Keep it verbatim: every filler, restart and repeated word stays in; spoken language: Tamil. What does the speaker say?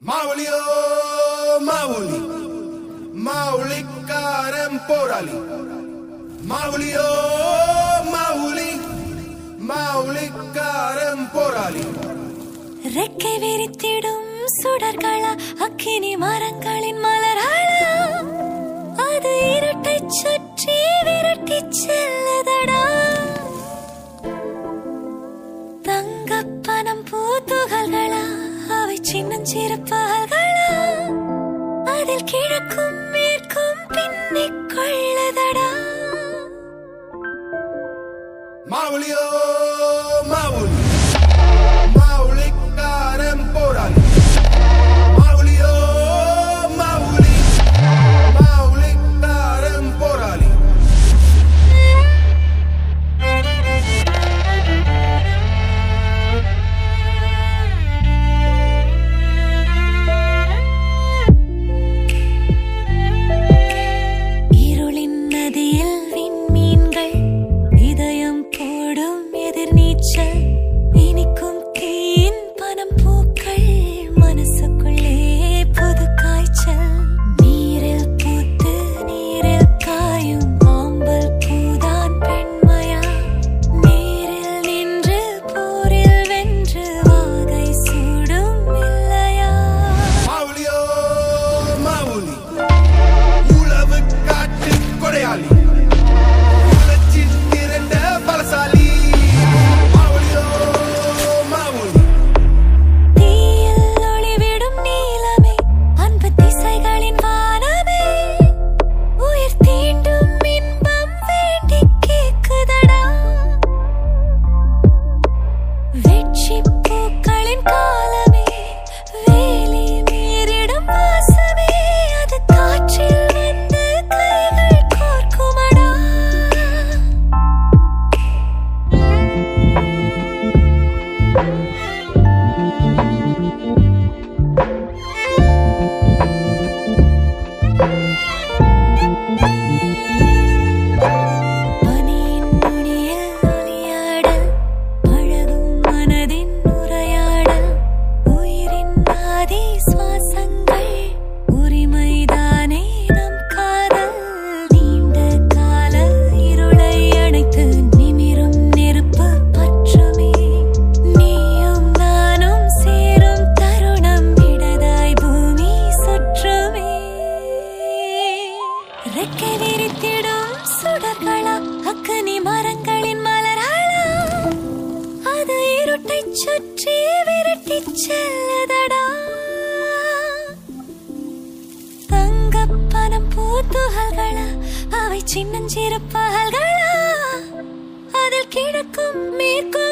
Maavuliyo Maavuli, Maavulikkaaren porali. Maavuliyo Maavuli, Maavulikkaaren porali. ரெக்கை விரித்திடும் சுடர்களா அக்கினி மரங்களின் மலர்களா அது இருட்டை சுற்றி விரட்டி செல்லதடா தங்கப்பனம் பூத்துகள்களா அவை சின்னஞ்சிறு பகல்களா அதில் கிழக்கும் மேற்கும் பின்னிக் கொள்ளதடா Maavuliyo Maavuli, Maavulikkaaren porali. Maavuliyo Maavuli, Maavulikkaaren porali. இருளின் நதியில் விண்மீன்கள் இதயம் போடும் எதிர்நீச்சல் இனிக்கும் தீயின் பனம் பூக்கள் மனசுக்குள்ளே புது காய்ச்சல் நீரில் பூத்து நீரில் காயும் ஆம்பல் பூதான் பெண்மையா நீரில் நின்று போரில் வென்று வாகை சூடும் இல்லையா Maavuliyo Maavuli, உளவு காட்டு கொடையாளி, உலச்சித் திரண்ட பலசாலி. Maavuliyo Maavuli, தீயில் ஒளிவிடும் நீலமே அன்பு திசைகளின் வானமே உயிர் தீண்டும் இன்பம் வேண்டி கேக்குதடா வெற்றி பூக்களின் காலமே வேலி மீறிடும் வாசமே அது காற்றில் வந்து கைகள் கோர்க்குமடா பனியின் நுனியில் ஒளியாடல் பழகும் மனதின் உரையாடல் உயிரின் ஆதி சுவாசங்கள் உரிமைதானே நம் காதல் நீண்ட கால இருளை அணைத்து நிமிரும் நெருப்பு பற்றுமே நீயும் நானும் சேரும் தருணம் இடதாய் பூமி சுற்றுமே ரெக்கை விரித்திடும் சுடர்களா அக்கனி மரங்களின் மலர்களா அது இருட்டை சுற்றி விரட்டி செல்லதடா தங்கப்பனம் பூத்துகள்களா அவை சின்னஞ்சிறு பகல்களா அதில் கிழக்கும் மேற்கும்